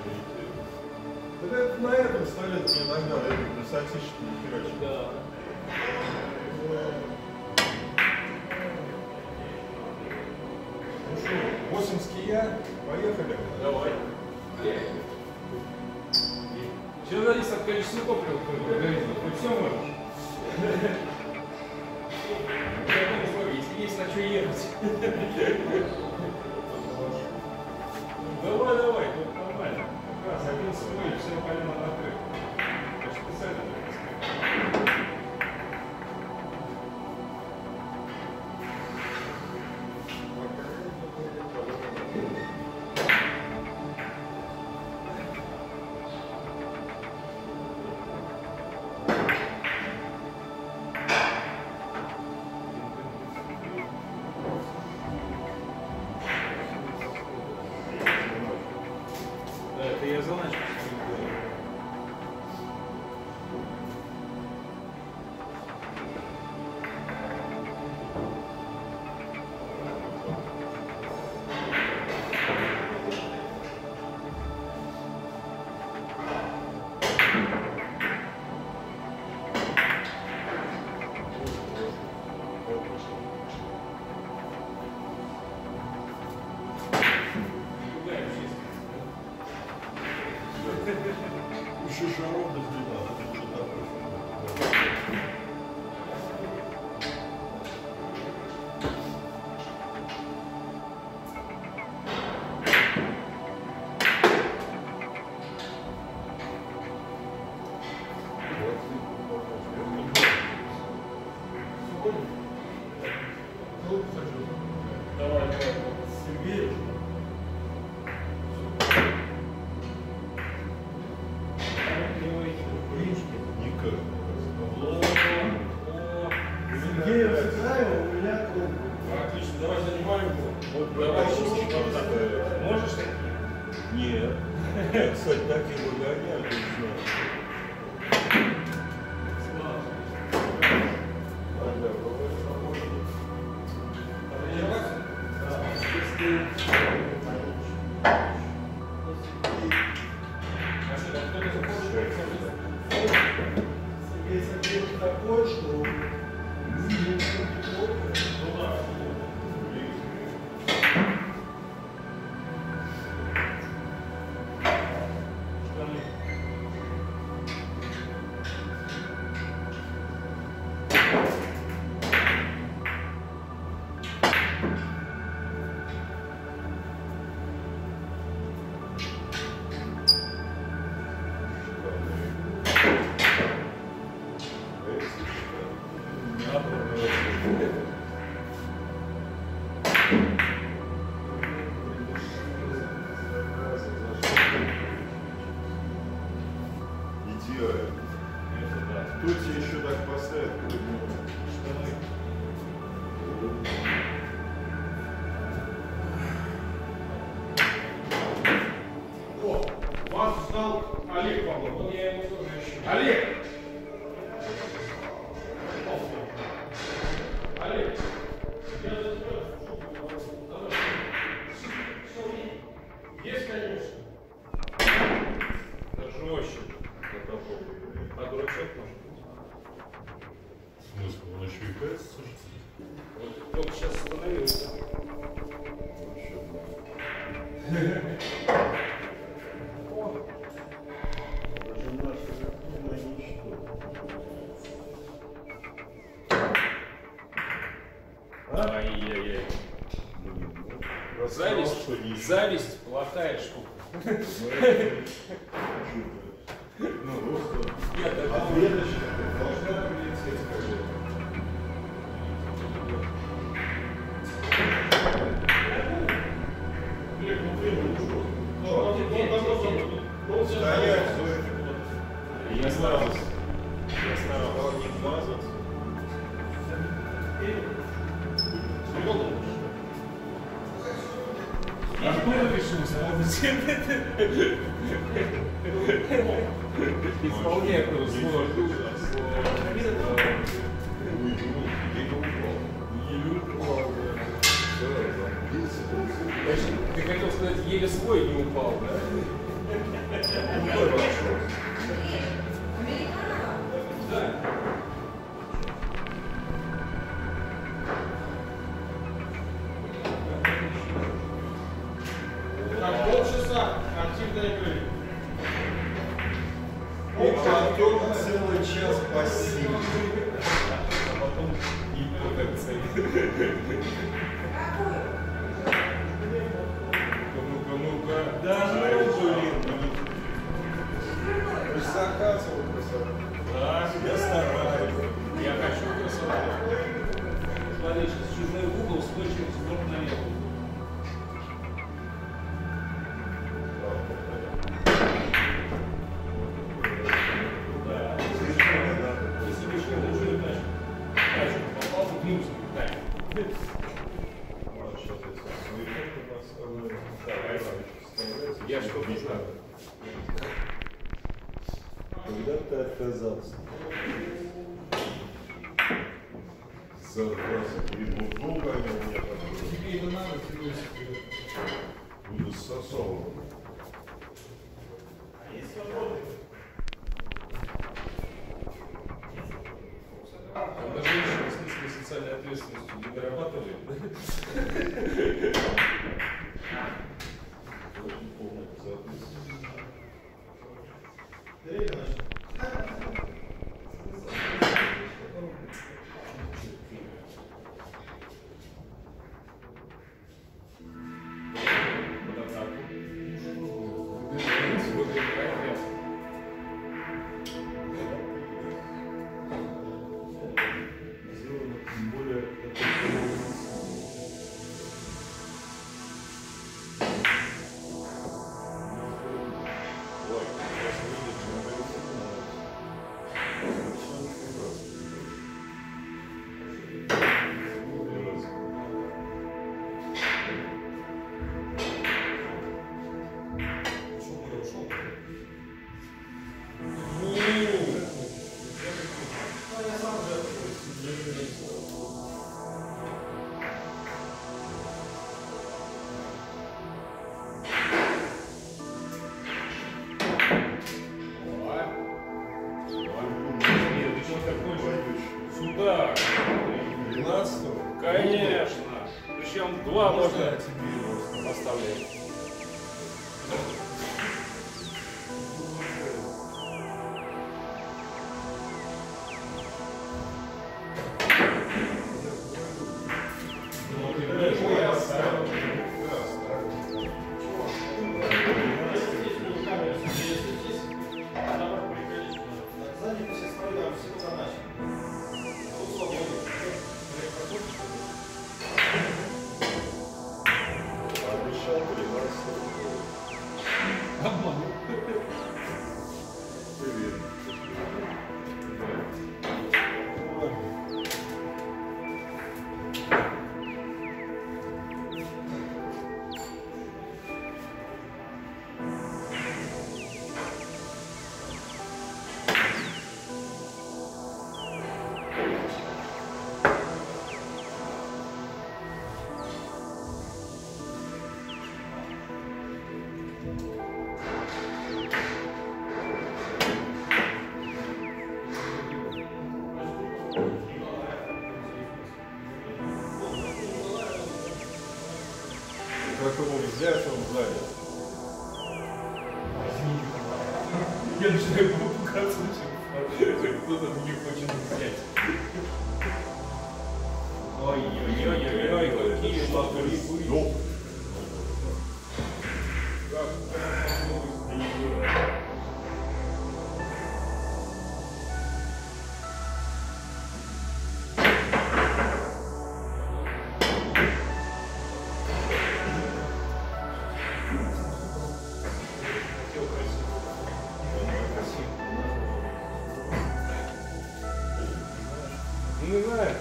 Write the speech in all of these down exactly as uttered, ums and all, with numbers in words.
Это на этом столе иногда сексический херачит. Да. Ну что, восемь ския, поехали. Давай. Все зависит от количества топлива в организме. Ты все можешь. Если есть на что ехать. Давай, давай, тут нормально. Как раз один свой, все колено накрыто. Так что специально так. Это я заначку. Еще шаров до хрена, это что такое? Давай, давай. Сергей. Никак. Сергей разыграю, у меня круг. Отлично, давай занимаем его. Вот Давай, давай, щелчки щелчки поставь. Можешь такие? Нет. Кстати, такие выгоняют, не знаю. Сергей Сергеевич такой, что Идеально. Кто тебе еще так поставит? О, вас ждал Олег Павлов. Вот я ему тоже ищу. Олег! Олег! Есть, конечно. Да жестче. А дурачок может быть. Смысл? Он еще и пытается слушать? Вот только сейчас остановился. Даже наше законное ничто. Ай-яй-яй. Зависть, зависть плохая штука. Ну, вот. Нет, это А веточка должна прилететь какой-то. Стоять, стой. я старался. Я старался. Не вмазаться. Откуда решился? Исполняй просто сложно. Ты хотел сказать, еле свой не упал, да? Какой вопрос? Так, полчаса активной игры. Артем целый час пассив. А потом и потенция. Ну-ка, ну-ка. Да, ну, блин. Ты же заказывал красоту. Да, Я стараюсь. я хочу красоту. Смотри, сейчас чужой угол, свой через борт налево. Да. Слишком не надо. Если бы шел уже дальше. Дальше попал в плюс. Да. А, сейчас я свой эффект у нас оставляю. Давай. Вставляется. Я что-то знаю. Когда ты отказался? Зараза, блин, вот долго они у меня там были. Тебе это надо, тебе себе. Буду сосовывать. Когда женщина с низкой социальной ответственностью не дорабатывает, Очень полная безответственность. Время начнем. под атаку. Сегодня играет мясо. Сделано тем более это ой, сейчас видишь, что это совершенно прекрасно. Ушел, куда ушел? Нет, ты что такой же? Сюда! двенадцатого? Конечно! Причем два Можно я можно тебе его оставлять. Ну, ты я оставил. Сзади ты сейчас смотри, там всего заначено. Обещал тринадцатого. Обманул. Привет. Как его взять, он сзади. Я начинаю пугаться, хоть кто-то не хочет взять. Ой-ой-ой-ой-ой, какие шлаки. Ёп. Как это? Не знаю.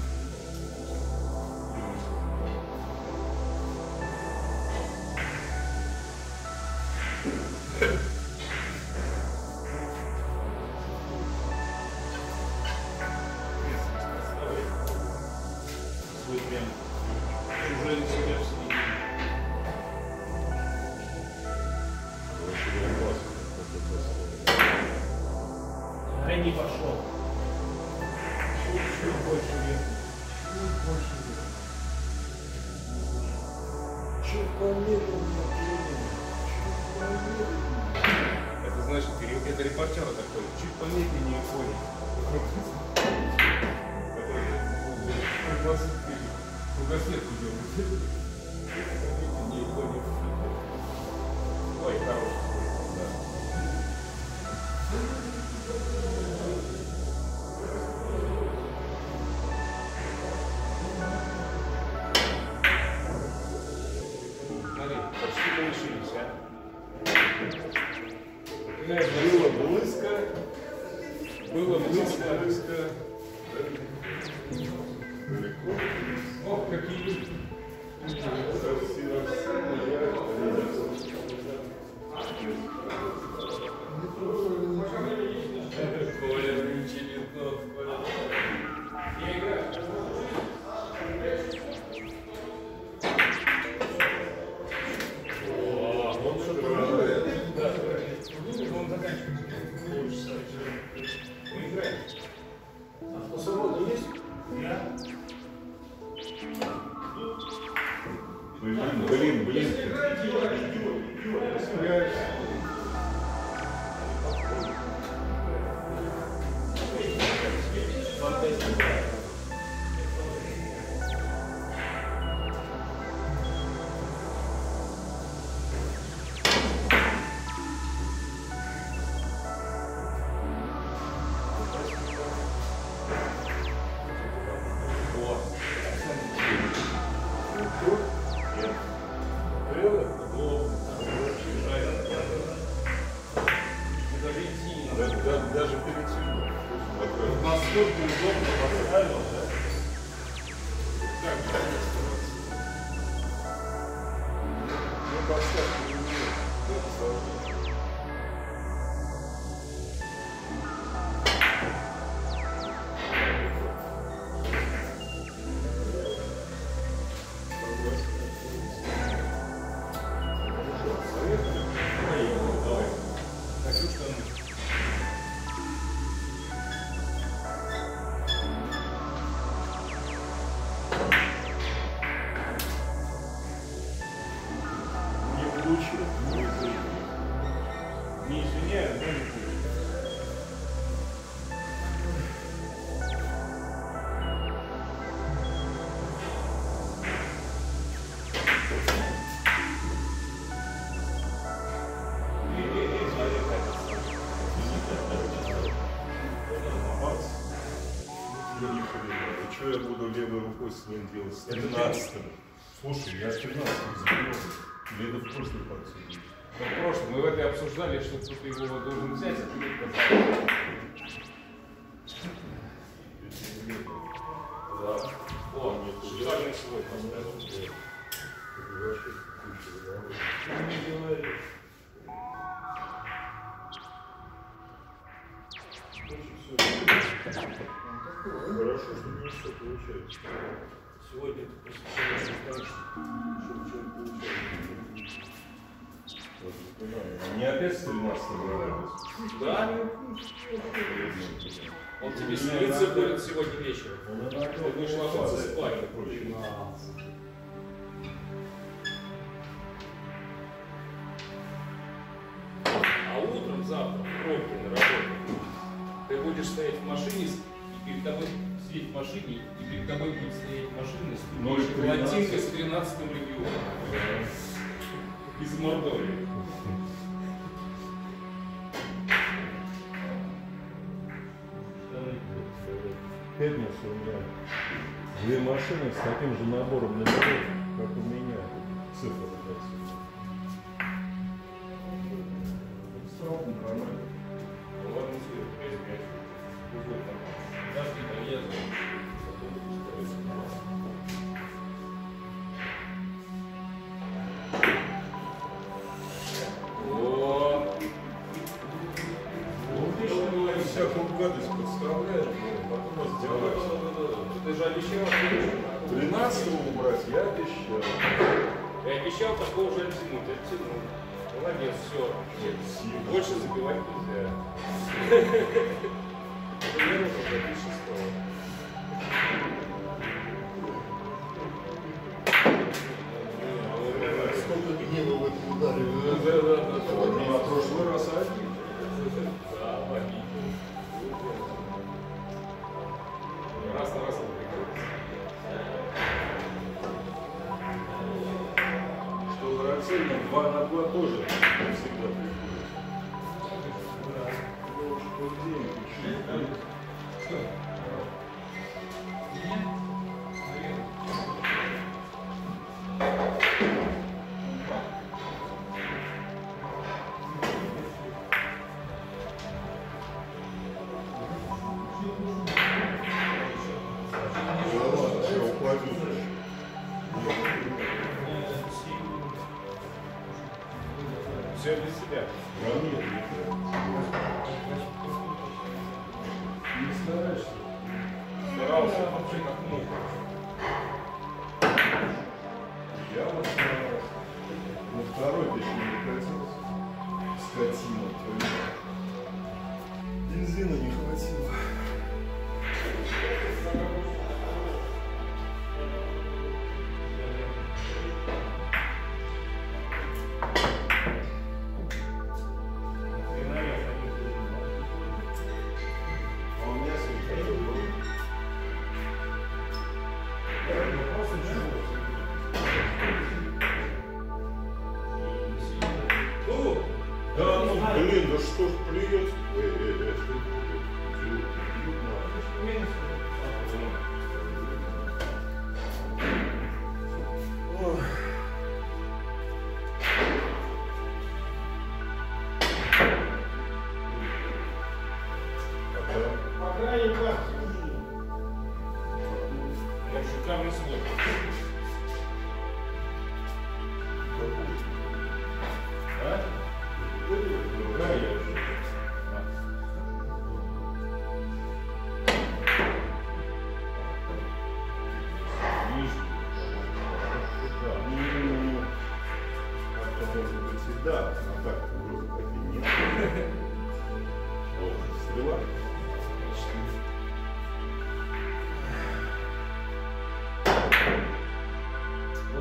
Свой прям уже себя в середине. Очень опасно. крайний пошел. Чуть больше вверх. Чуть больше вверх. Чуть помедленнее. Чуть помедленнее. Это значит, это репортер такой, чуть помедленнее ходит. Кругосветку делает. Не ходит. Ой, хороший. Смотри, почти получились, а? Было близко. Было близко, близко. Далеко. Ох, какие люди. Коля, ничего. Я играю. О, он что играет? Да, он заканчивает. Мы играем. А что, свобода есть? Да. Блин, блин, блин. Даже перед сюда. Насколько удобно поставил, да? Так, так. Ну, поставь не умеет. Это сложнее. Давай. Хочу, что мы. Не извиняюсь, но не будет. Что я буду левой рукой своим делать? С тринадцатым. Слушай, я с тринадцатым забил. Или это в прошлой партии? Ну, в прошлом мы в этой обсуждали, что кто-то его должен взять, а ты отказался. Да. О, шикарный свой поставил. Хорошо, что у него все получается. Сегодня ты просто все знаешь, Что что получается. Не опять с тринадцатого? да? Он тебе снится будет сегодня вечером. Ты будешь ложиться спать. А утром завтра в пробке на работе ты будешь стоять в машине, и перед тобой сидеть в машине, и перед тобой будет стоять машина с ноль тринадцать. латинкой с тринадцатым регионом. Из Мордовии. В пятницу у меня две машины с таким же набором номеров, как у меня. Цифры такие. Сроком нормально. Ладно, сверху, пять пять. Угодно. Даже не поеду. О, Всякую гадость подставляешь, потом сделаешь. ты же обещал. тринадцатого убрать я обещал. Я обещал такого же оттянуть, оттянул. Молодец, все. Больше забивать нельзя. Леру запишешь шестого. Сколько гнева в этом ударе, Да, да? да, да, да. Ну, а прошлый раз один. Да, обидно. Раз на раз отвлекается. Что характерно, два на два тоже не всегда приходит. Я уж по день пишу. Все, упадет. Все для себя. Да нет, не стараешься. Старался вообще как мог. Я вот старался. На второй точнее не катился. Скотина твою. Бензина не хватило. А у меня сегодня был. Ну, Да ну блин, да что ж плюет? Эй, эй, эй, что По крайней мере, он шикарный свой. А? Да, я уже. Ну, как-то может быть и да, а так вроде как и нет. О, стрела. Вот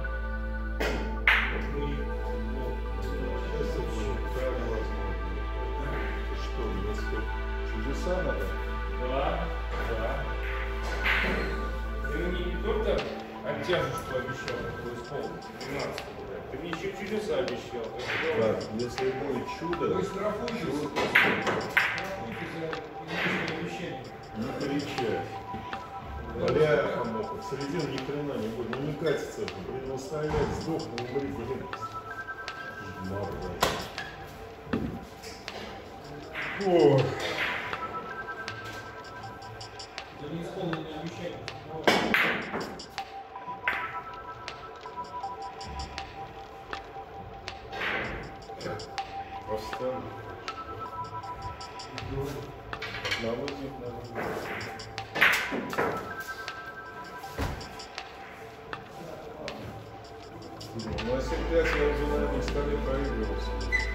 сейчас это уже как возможно. Это что, мне сколько чудеса надо? Да, да. Ты мне не только оттяжу, что обещал, что исполнил, двенадцатого, блядь. Ты мне еще чудеса обещал. Так, если будет чудо, вы штрафуете чудо, за обещание. не кричать. Бляха, муха, в середину ни хрена не будет, ну не катится это, блин, он стоять, сдохнул, блин, блин. Морда. Ох. Это не исполненное обещание. Поставлю. Наводник, наводник. Ну, а семь пять я уже на этом столе проигрывался.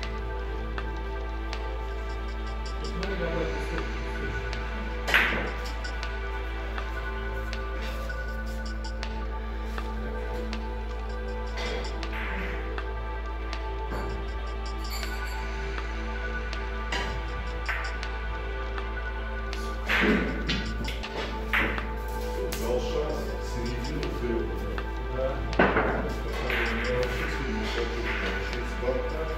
Дал шанс, середину сделал. Да. Я вообще сильно не хочу, потому что Спартак.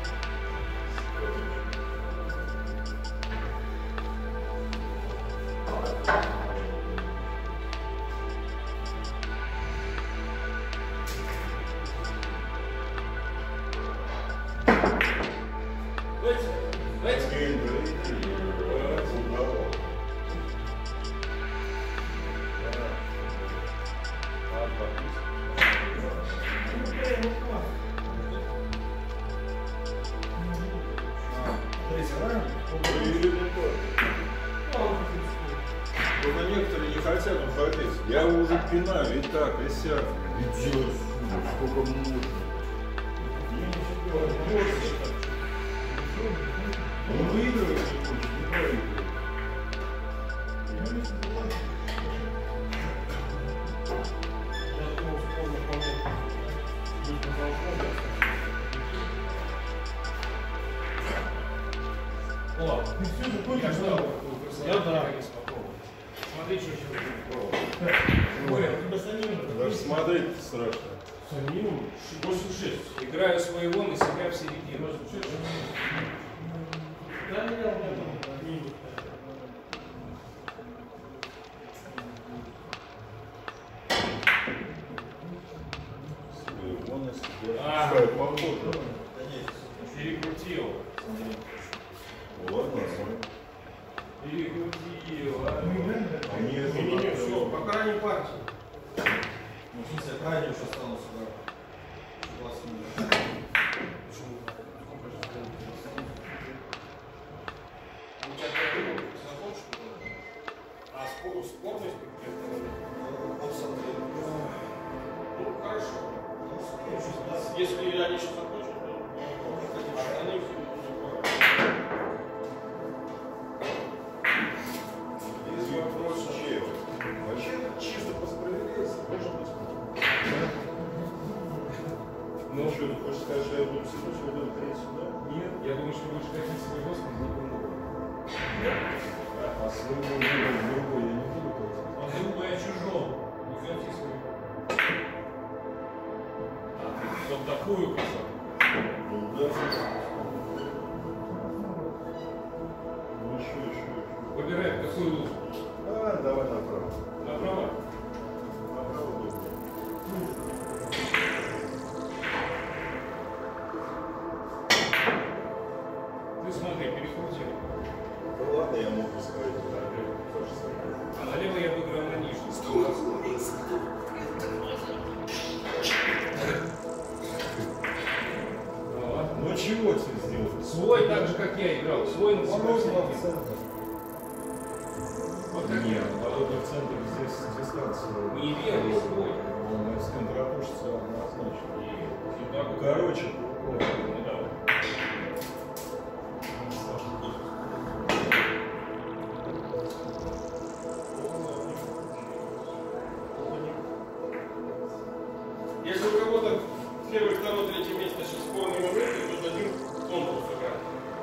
Давайте, давайте. Геймбрейки, удавал. А, подпись. Или не так. Только некоторые не хотят уходить. Я уже пинаю и так, и сяк. Идет, сколько можно. Он выигрывает, не хочет, не проигрывает. О, Ты все же я хочешь? ждал такую красоту. Я да. Наконец попробовал. Смотри, что сейчас будет пробовать. Боря, у тебя самим Даже смотреть страшно. самим восемь шесть. Играю своего на себя в середину. Да, не я, не Вон из себя. А. Пускай похоже. Перекрутил. Ладно, нормально. Перекрутил, а? Они это Не, не, так- все, по крайней партии. Ну, в смысле, крайний уже осталось сюда. двадцать минут. У тебя какой закончил? А спор- спорность какая-то? Вот смотри. Ну, хорошо. Ну, сейчас Если они сейчас закончат, то остальные все будут. Если вопрос чем? Вообще чисто по справедливости должен быть. Ну что, ты хочешь сказать, что я буду сидеть, я буду треть сюда? Нет, я думаю, что будешь хотеть себе Господа не помогу. А своего выбора другой я не буду платить. А другу я чужого. Не хоти своего. А ты вот такую красоту. Ну да. Ну еще, еще, еще. Выбирай, какую лучше. А, давай направо. Направо? Направо будет. Ты смотри, перекрутил. Ну ладно, я могу сказать, да, то же самое. А налево я выиграл на нижний. Вот. Ну чего тебе сделать? Свой так же, как я играл. Свой на себя Положено в все. центр. Вот как Нет, я. положено в центр здесь дистанция. Не верный свой. Он с контратушится однозначно. И сюда. Короче, Ну давай. Если у кого-то первое, второе, третье место сейчас спорные моменты, то дадим конкурс играть.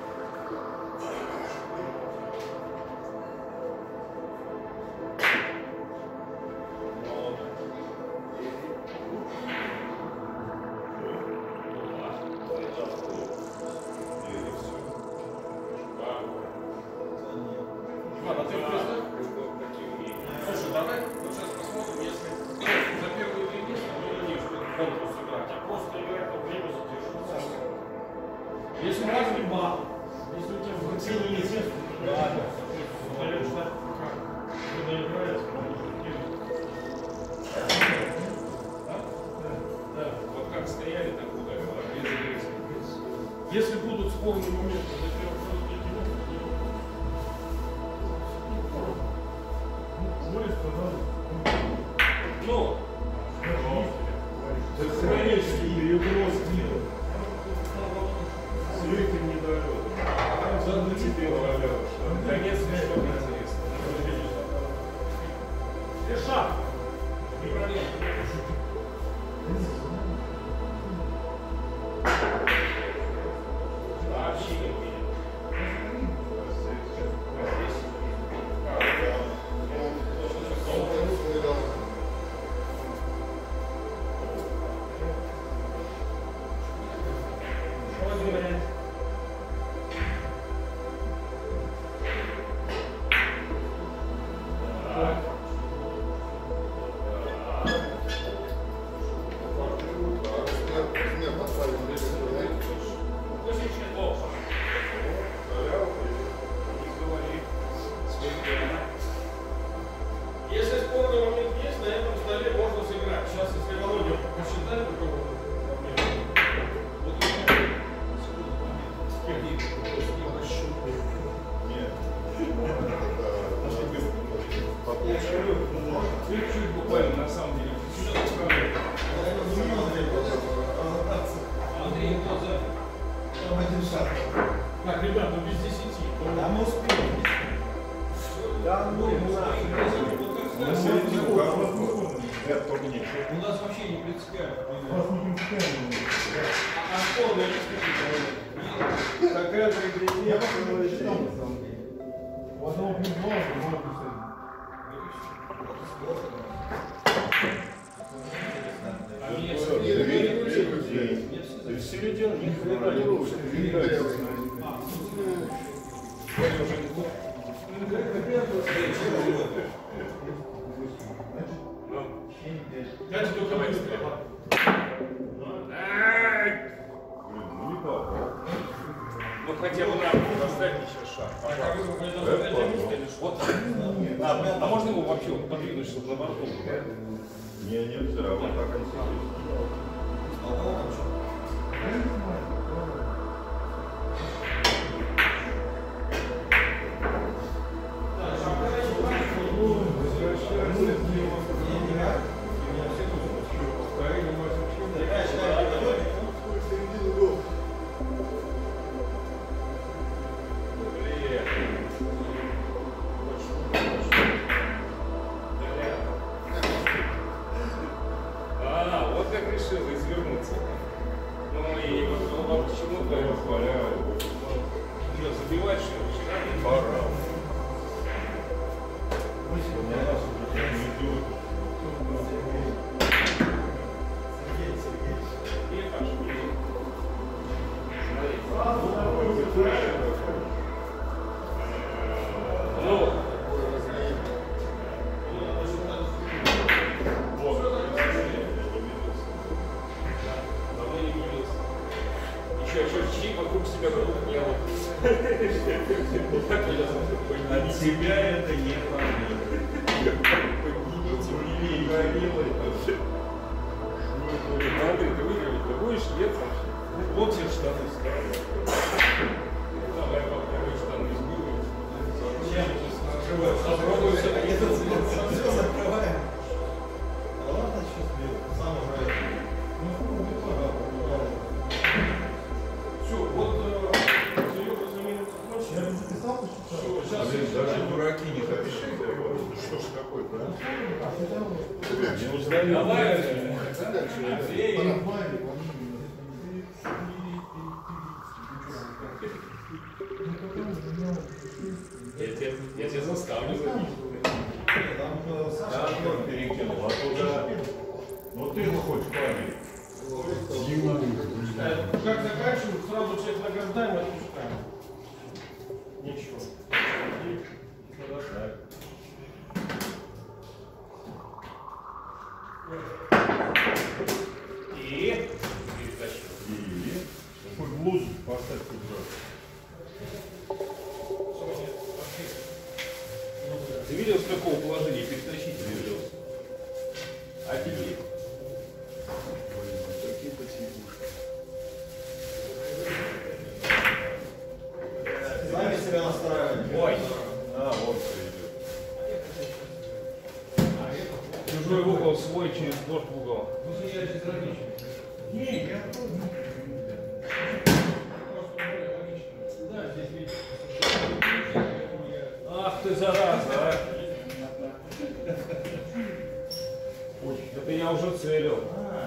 Ладно, ты представь. Слушай, давай вот сейчас посмотрим, если за первые три места мы не будем конкурс играть, а просто играть по время задерживаться. Если раз не бал, если у тебя в руке не есть, да, да. Даешь так, как? Когда играет, Да, вот как стояли, так ударил. А без агрессии. если будут спорные моменты за первые третье место, Ну, это конечно переброс мира. С легким недолетом. Заодно тебе валяешь. конец что интересно. Реша! Не проблема. Вообще не видел. Так. Очень плохо. Не говори. Сколько? Если спорный момент есть, на этом столе можно сыграть. Сейчас, если Володя посчитает, у кого вот Нет. Чуть-чуть буквально, на самом деле. Чуть-чуть исправляй. Андрей, кто за? Там один шаг. Так, ребята, без десяти. Да мы успеем. Да ну На середину кого-то. Нет, только не. У нас вообще не принципиально. не принципиально. А спорные есть какие-то? такая же Я просто не читал, на самом деле. У одного плюс два, у другого плюс один. А мне В середину ни хрена не лучше. Дальше только быстрее. Ну не попал. Ну хотя бы на поставь еще шаг. А как вы должны Вот. А, а можно его вообще вот подвинуть, чтобы на борту было? Не, нельзя, вот так он сидит. А, вот как решил извернуться. Ну и вот вам почему-то что, забивать что ли? Вчера не Пора. На нас уже не идет. Ну, давно не виделся. Еще чуть-чуть вокруг себя круг не было. От тебя это не понятно. Поднимите мне горелый. Андрей, ты выиграть-то будешь? Нет вообще? Вот тебе штаны ставят. Давай попробуй штаны сбивать. Попробуй все-таки этот цвет. Все закрываем. А ладно, что сделать? Сам уже. Все, вот Серега заменится. Я бы записал, что что? Сейчас, Блин, даже сейчас. дураки не хотят. Ну что ж такое-то, а? А, хотя бы. Не узнаю. Давай, Андрей. Барабанник, Я тебя, я тебя заставлю забить. там э, Да, Саша. он перекинул, а туда... Ну ты ну хоть память. Э, Как заканчивают, сразу всех награждаем и отпускаем. Ничего. И продолжаем. И перетащил. И... Хоть блузу поставь туда. Ты видел, с какого положения перетащить решился? Офигеть. Такие потихушки. Сами себя настраивать. Ой. А, вот все идет. Чужой угол свой через борт в угол. Вы занимаетесь логично. Не, я Просто более логично. Да, здесь видите. Ах ты зараза, а! Это я уже целил.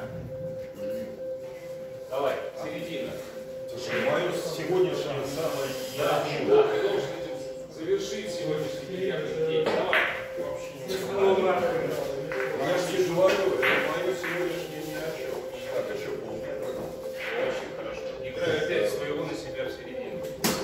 Давай, середина. Слушай, мое сегодняшнее самое Да, яркое. да, ты должен этим завершить сегодняшний яркий день. Давай. Ну, нахрен. Я же не говорю, это мое сегодняшнее ни о чем. Так, еще полметра. Очень хорошо. Играй опять своего на себя в середину.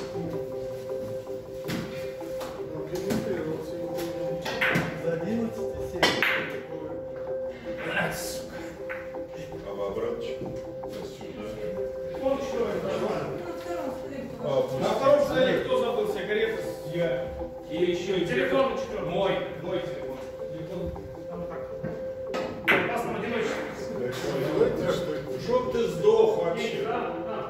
за одиннадцать семь. А, сука. А в обраточку. Сюда. Он что это? А, На втором столе кто забыл сигареты? Я. И еще Телефон на четвертом. Мой, мой телефон. Телефон. Там вот так. В опасном одиночестве. Чтоб ты сдох вообще. Да, да.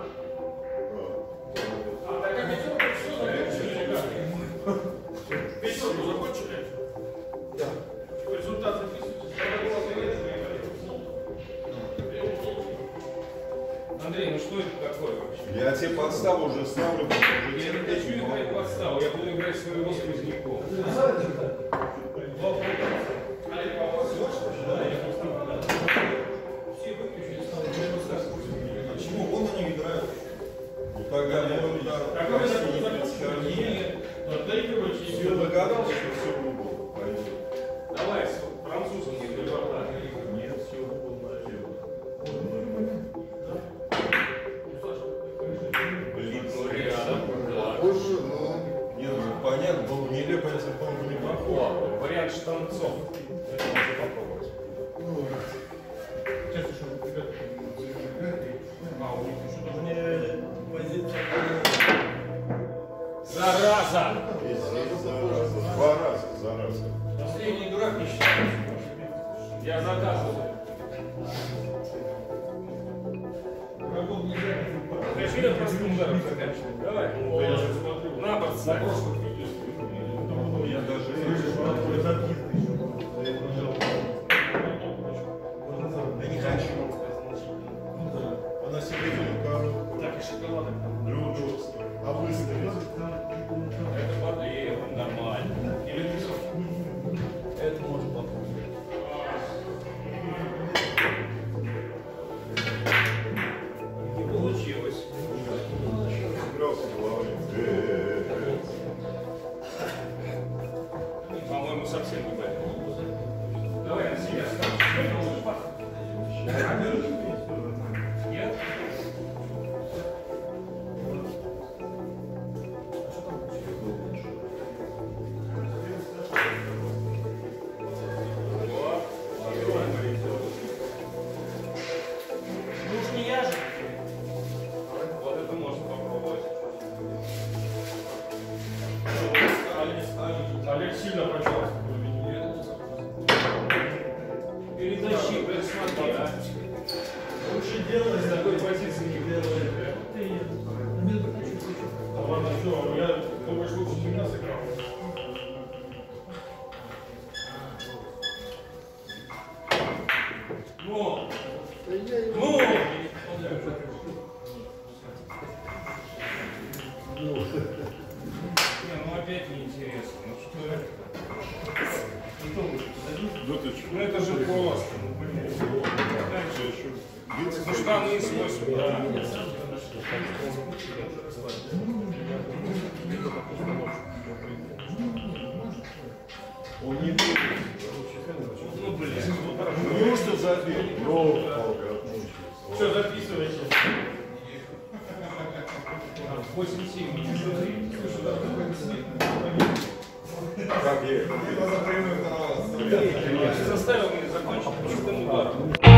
А. А, так как пятерку все закончили, как? Пятерку закончили? Да. Результат записывайте. Когда была сигарета, Андрей, ну что это такое вообще? Я тебе подставу уже ставлю. Я не хочу играть в подставу, я буду играть своего сквозняком. все выключили. Почему? Вон они играют. тогда мой удар Как вы закончили? Отдайте все догадался, что все в угол пойдет. Давай, с французом не репортаж. Нет, все в угол налево. Блин, Рядом. похоже, но... Нет, ну понятно, было нелепо, если бы он не попал. Вариант штанцов. Это можно попробовать. Сейчас еще ребята а, у них еще тоже Мне позиция. Зараза! И здесь зараза. Два раза, зараза. последний дурак не считает. Я заказываю. Врагов нельзя. Реши на простым ударом заканчивать. Давай. Я же смотрю. На борт На ставь. прошлых видео. Я даже Я не хочу. Она себе коробку. Так и шоколадок. Неудобство. А выставить? Это подлево, нормально. Или ты Это можно попробовать. Не получилось. игрался головой. Э-э-э. По-моему, совсем не бэк. Давай на себя. Нет? Ну уж не я же. Вот это можно попробовать. Олег сильно почувствовал. Перетащи, присмотри, а. Лучше делай, С такой позиции не делай. А ладно, что, я думаю, что лучше меня сыграл. Ну! Ну! Не, ну опять неинтересно. Ну что это? Ну ты что? Ну это же просто. Ну, блин. Дальше еще. Биться Ну штаны свой сюда. Он не будет. Ну блин. Неужто забил? Ну, Что, записывайте. восемь семь. как я? Надо прямым драться. Заставил меня закончить чистым ударом.